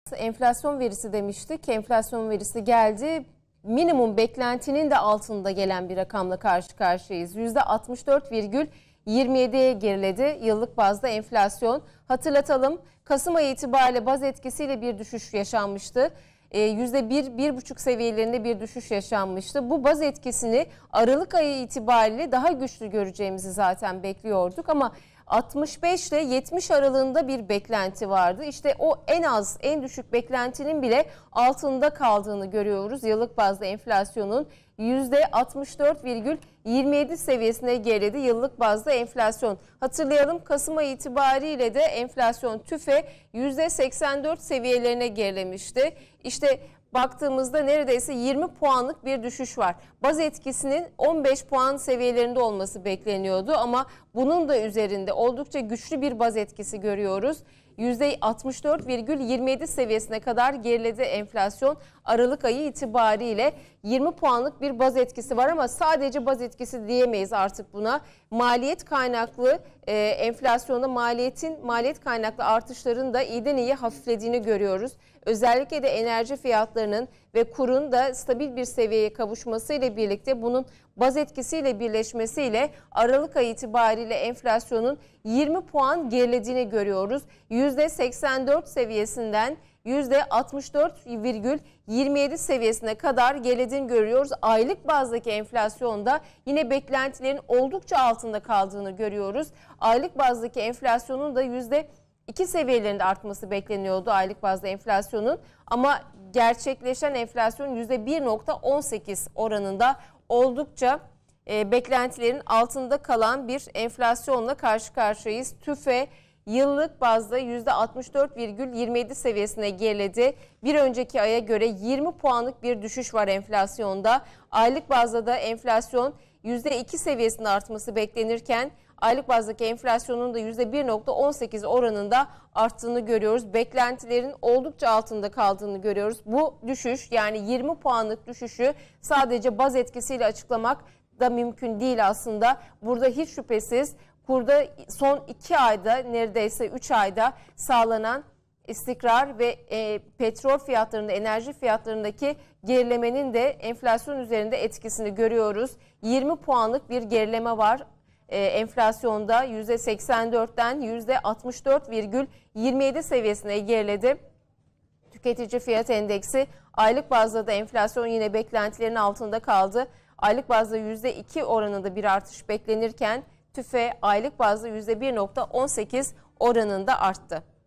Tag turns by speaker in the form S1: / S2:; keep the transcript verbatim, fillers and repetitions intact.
S1: Enflasyon verisi demiştik. Enflasyon verisi geldi. Minimum beklentinin de altında gelen bir rakamla karşı karşıyayız. yüzde altmış dört virgül yirmi yediye geriledi yıllık bazda enflasyon. Hatırlatalım, Kasım ayı itibariyle baz etkisiyle bir düşüş yaşanmıştı. yüzde bir bir buçuk seviyelerinde bir düşüş yaşanmıştı. Bu baz etkisini Aralık ayı itibariyle daha güçlü göreceğimizi zaten bekliyorduk ama altmış beş ile yetmiş aralığında bir beklenti vardı. İşte o en az, en düşük beklentinin bile altında kaldığını görüyoruz. Yıllık bazda enflasyonun yüzde altmış dört virgül yirmi yedi seviyesine geriledi yıllık bazda enflasyon. Hatırlayalım, Kasım ayı itibariyle de enflasyon tüfe yüzde seksen dört seviyelerine gerilemişti. İşte baktığımızda neredeyse yirmi puanlık bir düşüş var. Baz etkisinin on beş puan seviyelerinde olması bekleniyordu ama bunun da üzerinde oldukça güçlü bir baz etkisi görüyoruz. yüzde altmış dört virgül yirmi yedi seviyesine kadar geriledi enflasyon. Aralık ayı itibariyle yirmi puanlık bir baz etkisi var ama sadece baz etkisi diyemeyiz artık buna. Maliyet kaynaklı e, enflasyonda maliyetin maliyet kaynaklı artışların da iyiden iyiye hafiflediğini görüyoruz. Özellikle de enerji fiyatlarının ve kurun da stabil bir seviyeye kavuşmasıyla birlikte bunun baz etkisiyle birleşmesiyle Aralık ayı itibariyle enflasyonun yirmi puan gerilediğini görüyoruz. yüzde seksen dört seviyesinden yüzde altmış dört virgül yirmi yedi seviyesine kadar gerilediğini görüyoruz. Aylık bazdaki enflasyonda yine beklentilerin oldukça altında kaldığını görüyoruz. Aylık bazdaki enflasyonun da yüzde iki seviyelerinde artması bekleniyordu aylık bazda enflasyonun ama gerçekleşen enflasyon yüzde bir virgül on sekiz oranında oldukça e, beklentilerin altında kalan bir enflasyonla karşı karşıyayız. TÜFE yıllık bazda yüzde altmış dört virgül yirmi yedi seviyesine geriledi. Bir önceki aya göre yirmi puanlık bir düşüş var enflasyonda. Aylık bazda da enflasyon yüzde iki seviyesinde artması beklenirken aylık bazdaki enflasyonun da yüzde bir virgül on sekiz oranında arttığını görüyoruz. Beklentilerin oldukça altında kaldığını görüyoruz. Bu düşüş, yani yirmi puanlık düşüşü sadece baz etkisiyle açıklamak da mümkün değil aslında. Burada hiç şüphesiz kurda son iki ayda, neredeyse üç ayda sağlanan istikrar ve e, petrol fiyatlarında, enerji fiyatlarındaki gerilemenin de enflasyon üzerinde etkisini görüyoruz. yirmi puanlık bir gerileme var. E, enflasyonda yüzde seksen dörtten yüzde altmış dört virgül yirmi yedi seviyesine geriledi. Tüketici fiyat endeksi aylık bazda da enflasyon yine beklentilerin altında kaldı. Aylık bazda yüzde iki oranında bir artış beklenirken TÜFE aylık bazda yüzde bir virgül on sekiz oranında arttı.